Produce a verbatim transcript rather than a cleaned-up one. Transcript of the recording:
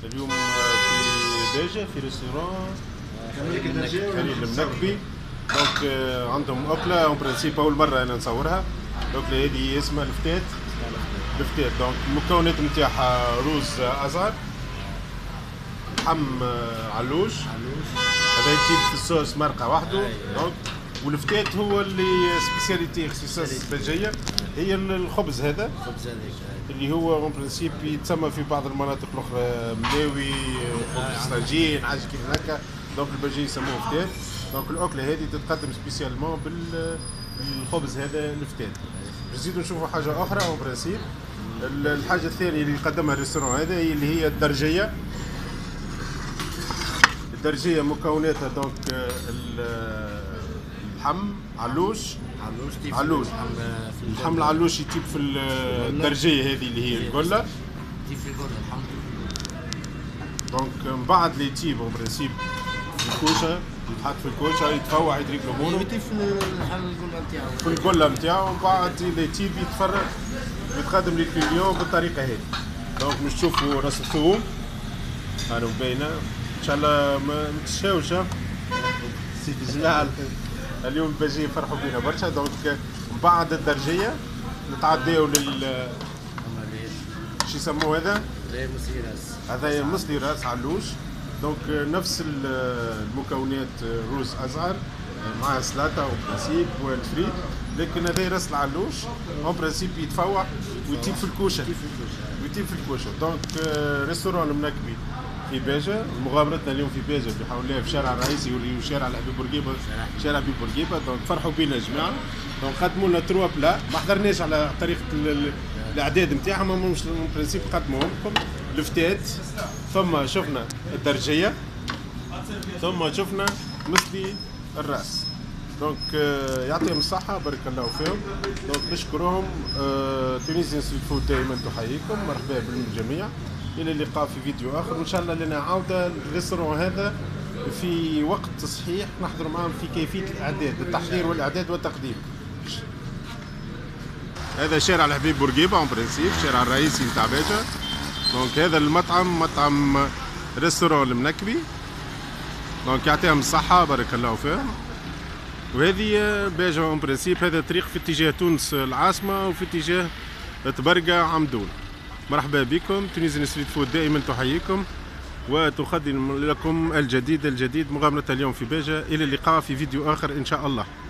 اليوم في باجة في ريستوران خليل المنكبي. دونك عندهم أكلة اون برانسيب أول مرة أنا نصورها. الأكلة هذه اسمها الفتات. الفتات دونك المكونات نتاعها روز أزهر، لحم علوش، هذا يجيب في الصوص مرقة وحده. دونك والفتات هو اللي سبيسياليتي اختصاص بلجية، هي الخبز هذا اللي هو اون برانسيب يتسمى في بعض المناطق الاخرى ملاوي، خبز طاجين، حاجه كيف هكا. دونك البلجيين يسموه فتات. دونك الاكله هذه تتقدم سبيسيالمون بالخبز هذا الفتات. نزيدو نشوفوا حاجه اخرى اون برانسيب. الحاجه الثانيه اللي يقدمها الريستوران هذا هي اللي هي الدرجيه. الدرجيه مكوناتها دونك اللحم علوش علوش تيف علوش اللحم العلوش يتيب في الدرجيه هذه اللي هي القله تيف في القله الحمد لله. دونك من بعد اللي يتيب اون برانسيب في الكوشه، يتحط في الكوشه يتفوع يدريك لمونه يتيف في الحل القله نتاعو في القله نتاعو. ومن بعد اللي يتيب يتفرغ ويتقدم للكليون بالطريقه هذه. دونك باش تشوفوا راس الثوم هانو باينه ان شاء الله ما تشاوش سيدي جلال. اليوم الباجيين فرحوا بينا برشا. دونك من بعد الدرجيه نتعداو لل شو يسموه هذا؟ مصلي راس. هذا مصلي راس علوش. دونك نفس المكونات، روز ازهر مع سلطه اون برانسيب والفريت، لكن هذا راس العلوش اون برانسيب يتفوح ويتيب في الكوشه ويتيب في الكوشه. دونك ريستوران المنكبي في باجة. مغامرتنا اليوم في باجة بحول الله في شارع الرئيسي واللي هو شارع الحبيب بورقيبه. شارع الحبيب بورقيبه. دونك فرحوا بينا الجماعه. دونك قدموا لنا تروا بلا، ما حضرناش على طريقه الاعداد نتاعهم، هم مش برانسيب قدموا لكم الفتات، ثم شفنا الدرجيه، ثم شفنا مثلي الراس. دونك يعطيهم الصحة، بارك الله فيهم. دونك نشكرهم. تونيزيان ستريت فود دائما تحييكم، مرحبا بالجميع. الى اللقاء في فيديو اخر، وان شاء الله لنا عوده للريستوران هذا في وقت صحيح نحضر معهم في كيفيه الاعداد، التحضير والاعداد والتقديم. هذا شارع الحبيب بورقيبه اون برانسيب، شارع الرئيسي نتاع باجة. دونك هذا المطعم مطعم ريستوران المنكبي. دونك يعطيهم الصحه، بارك الله فيهم. وهذه باجة اون برانسيب. هذا طريق في اتجاه تونس العاصمه وفي اتجاه تبرقة عمدون. مرحبا بكم. تونيزيان ستريت فود دائما تحييكم وتقدم لكم الجديد الجديد. مغامرة اليوم في باجة. إلى اللقاء في فيديو آخر إن شاء الله.